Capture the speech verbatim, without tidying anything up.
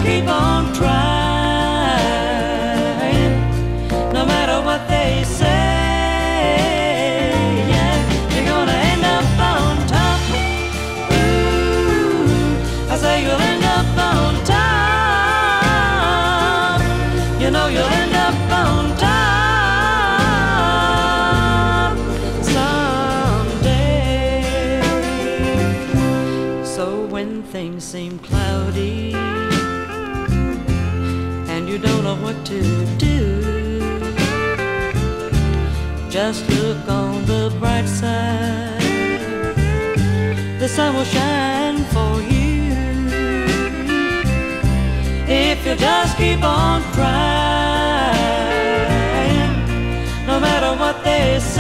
keep on trying, no matter what they say, yeah, you're gonna end up on top. Ooh, I say you'll end up on top. You know you'll end up on top someday. So when things seem cloudy and you don't know what to do, just look on the bright side. The sun will shine for you if you just keep on trying, no matter what they say.